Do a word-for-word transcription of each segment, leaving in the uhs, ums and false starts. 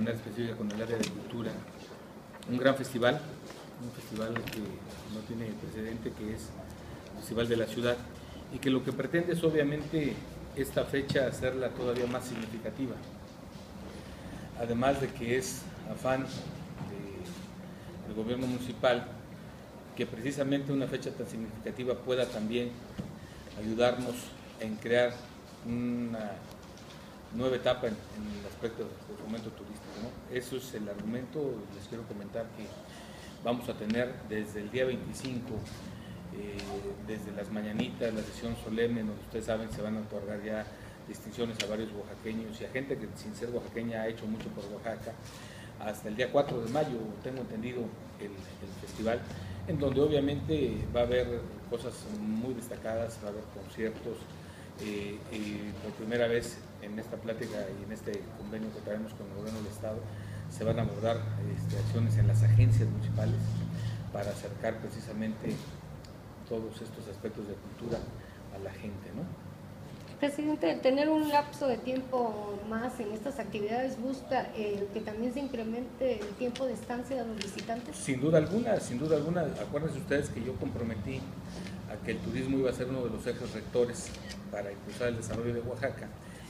manera específica con el área de cultura. Un gran festival, un festival que no tiene precedente, que es el Festival de la Ciudad, y que lo que pretende es obviamente esta fecha hacerla todavía más significativa. Además de que es afán de, del gobierno municipal que precisamente una fecha tan significativa pueda también ayudarnos en crear una nueva etapa en, en el aspecto del fomento turístico, ¿no? Eso es el argumento. Les quiero comentar que vamos a tener desde el día veinticinco, eh, desde las mañanitas, la sesión solemne, donde ustedes saben se van a otorgar ya distinciones a varios oaxaqueños y a gente que sin ser oaxaqueña ha hecho mucho por Oaxaca, hasta el día cuatro de mayo, tengo entendido, el, el festival, en donde obviamente va a haber cosas muy destacadas, va a haber conciertos, eh, y por primera vez en esta plática y en este convenio que traemos con el gobierno del estado se van a abordar este, acciones en las agencias municipales para acercar precisamente todos estos aspectos de cultura a la gente, ¿no? Presidente, el tener un lapso de tiempo más en estas actividades busca eh, que también se incremente el tiempo de estancia de los visitantes. Sin duda alguna, sin duda alguna. Acuérdense ustedes que yo comprometí a que el turismo iba a ser uno de los ejes rectores para impulsar el desarrollo de Oaxaca.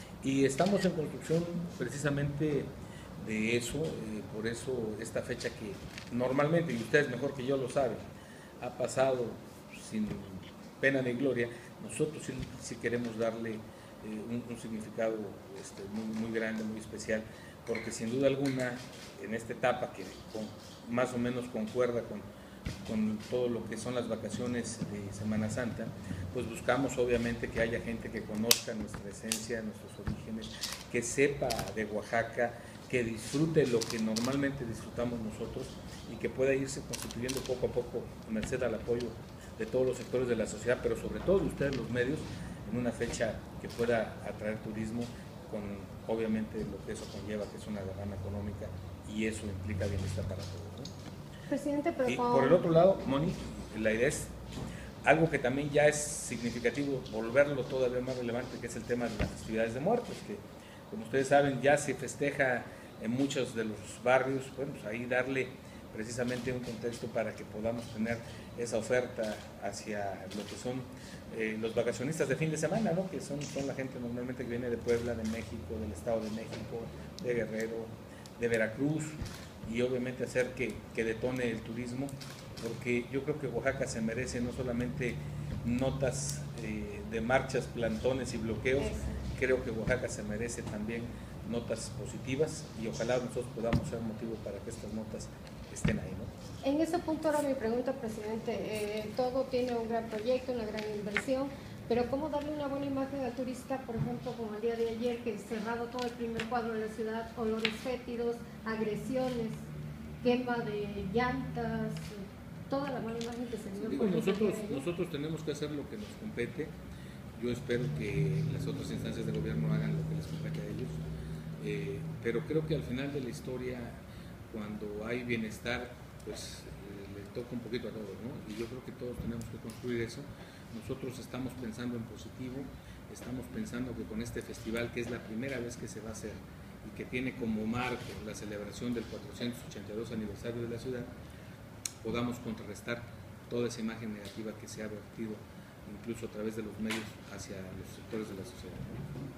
Y estamos en construcción precisamente de eso, eh, por eso esta fecha que normalmente, y ustedes mejor que yo lo saben, ha pasado sin pena ni gloria, nosotros sí, sí queremos darle eh, un, un significado este, muy, muy grande, muy especial, porque sin duda alguna en esta etapa que con, más o menos concuerda con, con todo lo que son las vacaciones de Semana Santa, pues buscamos obviamente que haya gente que conozca nuestra esencia, nuestros orígenes, que sepa de Oaxaca, que disfrute lo que normalmente disfrutamos nosotros y que pueda irse constituyendo poco a poco, merced al apoyo de todos los sectores de la sociedad, pero sobre todo de ustedes los medios, en una fecha que pueda atraer turismo con obviamente lo que eso conlleva, que es una derrama económica, y eso implica bienestar para todos, ¿no? Presidente, pero y con... por el otro lado, Moni, la idea es algo que también ya es significativo, volverlo todavía más relevante, que es el tema de las festividades de muertos, que como ustedes saben ya se festeja en muchos de los barrios. Bueno, pues ahí darle precisamente un contexto para que podamos tener esa oferta hacia lo que son eh, los vacacionistas de fin de semana, ¿no? Que son, son la gente normalmente que viene de Puebla, de México, del Estado de México, de Guerrero, de Veracruz, y obviamente hacer que, que detone el turismo, porque yo creo que Oaxaca se merece no solamente notas eh, de marchas, plantones y bloqueos, creo que Oaxaca se merece también notas positivas, y ojalá nosotros podamos ser motivo para que estas notas estén ahí, ¿no? En ese punto ahora mi pregunta, presidente, eh, todo tiene un gran proyecto, una gran inversión, pero ¿cómo darle una buena imagen al turista? Por ejemplo, como el día de ayer, que cerrado todo el primer cuadro de la ciudad, olores fétidos, agresiones, quema de llantas, toda la buena imagen que se dio. Digo, nosotros, nosotros tenemos que hacer lo que nos compete. Yo espero que las otras instancias de gobierno hagan lo que les compete a ellos, eh, pero creo que al final de la historia, cuando hay bienestar, pues eh, le toca un poquito a todos, ¿no? Y yo creo que todos tenemos que construir eso. Nosotros estamos pensando en positivo, estamos pensando que con este festival, que es la primera vez que se va a hacer y que tiene como marco la celebración del cuatrocientos ochenta y dos aniversario de la ciudad, podamos contrarrestar toda esa imagen negativa que se ha vertido incluso a través de los medios hacia los sectores de la sociedad, ¿no?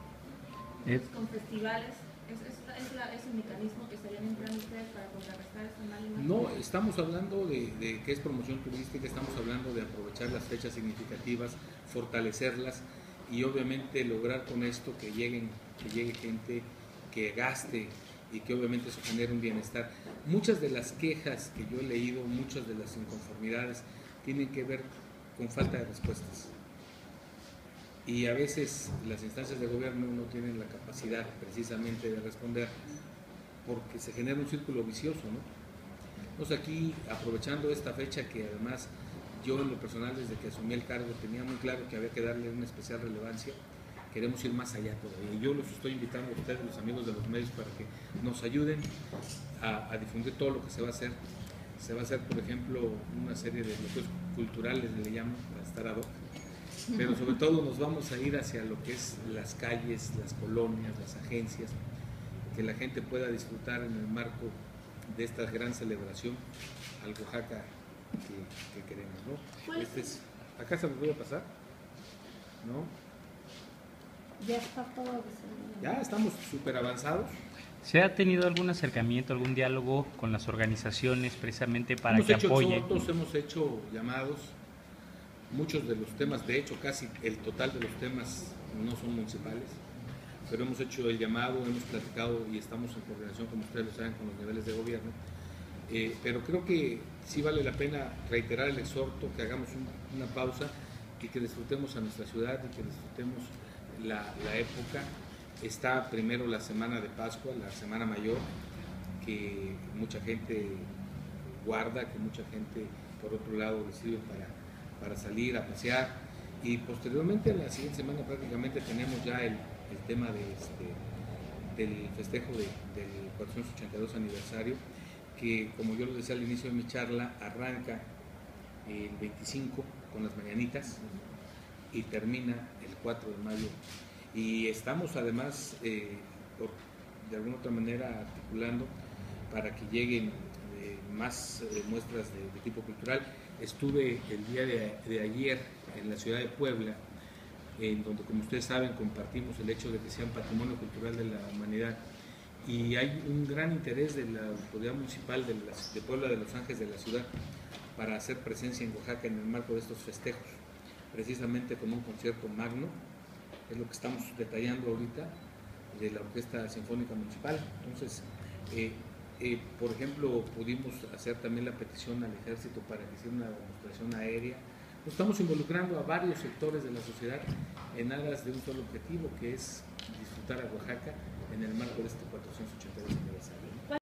Con festivales, ¿es, es, es, la, es el mecanismo que estarían empleando ustedes para contrarrestar esta mala imagen? No, estamos hablando de, de que es promoción turística, estamos hablando de aprovechar las fechas significativas, fortalecerlas y obviamente lograr con esto que lleguen, que llegue gente, que gaste y que obviamente eso genere un bienestar. Muchas de las quejas que yo he leído, muchas de las inconformidades tienen que ver con falta de respuestas. Y a veces las instancias de gobierno no tienen la capacidad precisamente de responder porque se genera un círculo vicioso, ¿no? Entonces aquí, aprovechando esta fecha que además yo en lo personal desde que asumí el cargo tenía muy claro que había que darle una especial relevancia, queremos ir más allá todavía. Y yo los estoy invitando a ustedes, los amigos de los medios, para que nos ayuden a, a difundir todo lo que se va a hacer. Se va a hacer, por ejemplo, una serie de bloqueos culturales, le llaman, para estar ad hoc. Pero sobre todo nos vamos a ir hacia lo que es las calles, las colonias, las agencias, que la gente pueda disfrutar en el marco de esta gran celebración al Oaxaca que, que queremos, ¿no? Este es, acá se los voy a pasar, ¿no? Ya está todo. Ya estamos súper avanzados. ¿Se ha tenido algún acercamiento, algún diálogo con las organizaciones precisamente para hemos que hecho apoyen? Exhortos, hemos hecho llamados, muchos de los temas, de hecho casi el total de los temas no son municipales, pero hemos hecho el llamado, hemos platicado y estamos en coordinación, como ustedes lo saben, con los niveles de gobierno, eh, pero creo que sí vale la pena reiterar el exhorto, que hagamos un, una pausa y que disfrutemos a nuestra ciudad y que disfrutemos la, la época. Está primero la semana de Pascua, la semana mayor, que mucha gente guarda, que mucha gente por otro lado recibe para, para salir a pasear, y posteriormente la siguiente semana prácticamente tenemos ya el, el tema de este, del festejo de, del cuatrocientos ochenta y dos aniversario, que como yo lo decía al inicio de mi charla, arranca el veinticinco con las mañanitas y termina el cuatro de mayo. Y estamos además, eh, por, de alguna otra manera, articulando para que lleguen eh, más eh, muestras de, de tipo cultural. Estuve el día de, de ayer en la ciudad de Puebla, en donde, como ustedes saben, compartimos el hecho de que sea un patrimonio cultural de la humanidad. Y hay un gran interés de la autoridad municipal de, la, de Puebla de Los Ángeles, de la ciudad, para hacer presencia en Oaxaca en el marco de estos festejos, precisamente con un concierto magno. Es lo que estamos detallando ahorita de la Orquesta Sinfónica Municipal. Entonces, eh, eh, por ejemplo, pudimos hacer también la petición al Ejército para que hiciera una demostración aérea. Nos estamos involucrando a varios sectores de la sociedad en aras de un solo objetivo, que es disfrutar a Oaxaca en el marco de este cuatrocientos ochenta y dos aniversario.